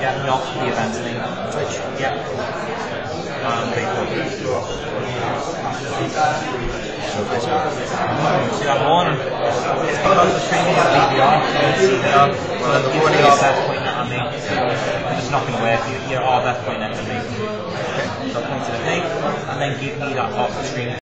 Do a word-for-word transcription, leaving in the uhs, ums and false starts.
Yeah, Yocto, the events link. Twitch. Yeah. Um, Facebook. See that morning? It's because the streaming is D V R, so it's C V R. So Well, the you're morning your is- best pointing it at me. It's not going to work. You- You're all best pointing it at me. Okay. So point it at me, and then give me that off the screen.